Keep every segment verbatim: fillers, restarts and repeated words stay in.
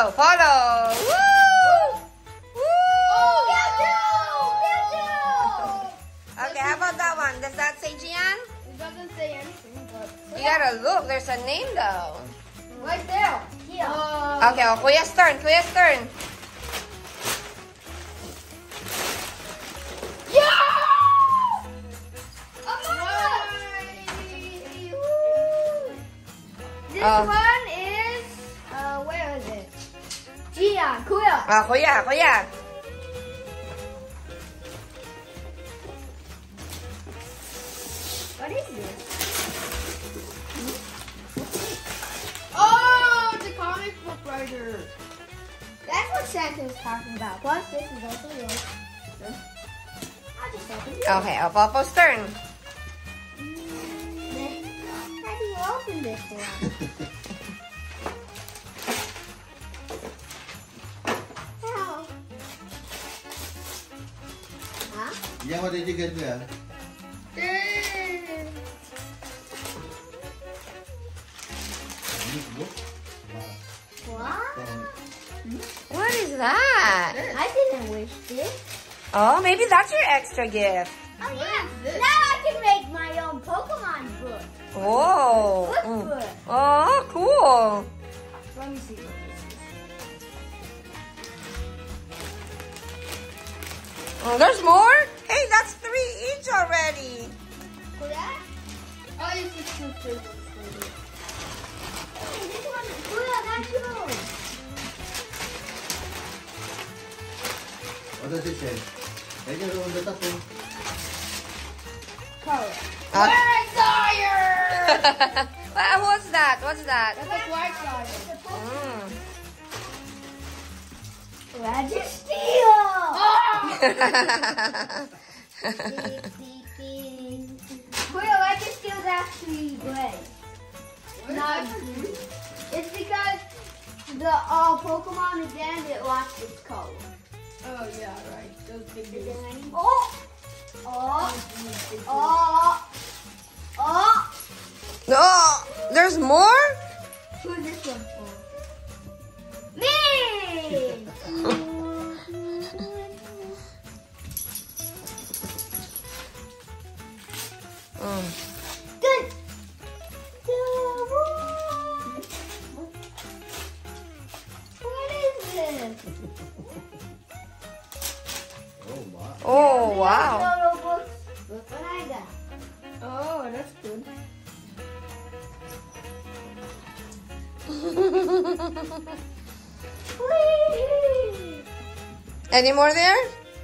Follow, follow. Woo! Woo! Oh, get two! Get two! Okay, how about that one? Does that say Gian? It doesn't say anything, but... You gotta look. There's a name though. Right there. Here. Uh, Okay, oh, Kuya's turn. Kuya's turn. yeah! This Oh. one is... Uh, where is it? Gian, Kuya. Ah, Kuya, Kuya. What is this? Oh, the comic book writer. That's what Santa was talking about. Plus, this is also yours. I'll just open it. Okay, oh, Popo's turn. Mm, How do you open this one? How? Huh? Yeah, what did you get there? What? What is that? I didn't wish this. Oh, maybe that's your extra gift. Oh yeah. Now I can make my own Pokemon book. Whoa. Book Mm. book. Oh, cool. Let me see what this is. Oh, there's more? Hey, that's three each already. For that? Oh, it's just two figures. Hey, this one, Kuya, that's yours. What does it say? Take it on the top. Oh. Color. Uh, Black Sire! Well, what's that? What's that? That's a Black Sire. Mm. Registeel! Kuya, Registeel's actually gray. Not blue. It's because the uh, Pokemon again, it lost its color. Oh yeah, right. Those big Is dudes. there any? Oh! Oh! Oh! Oh! Oh, there's more? Who's this one for? Me! Mm. Good! What is this? Oh, wow. Oh, wow. Photo books. Look what I got. Oh, that's good. Whee! Any more there?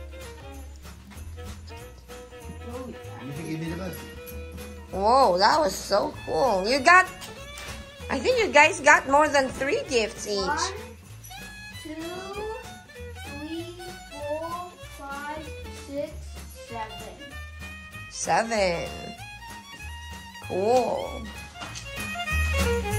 You think you need a bus? Whoa, that was so cool. You got, I think you guys got more than three gifts each. One, two, three, four, five, six, seven. Seven. Cool.